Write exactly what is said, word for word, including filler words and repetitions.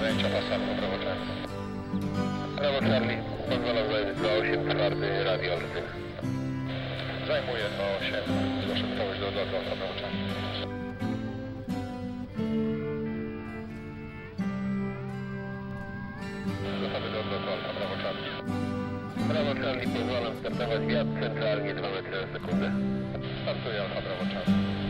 zajęcia pasami prawo Charlie. Prawo Charlie, pozwalam zająć dwa osiem, czwarty radio Olsztyn. Zajmuję dwa osiem, zgłoszę gotowość do odlotu Alfa prawo Charlie. Gotowy do odlotu Alfa prawo Charlie. Prawo Charlie, pozwalam startować wiatr centralnie dwa metry na sekundę. Startuję Alfa prawo Charlie.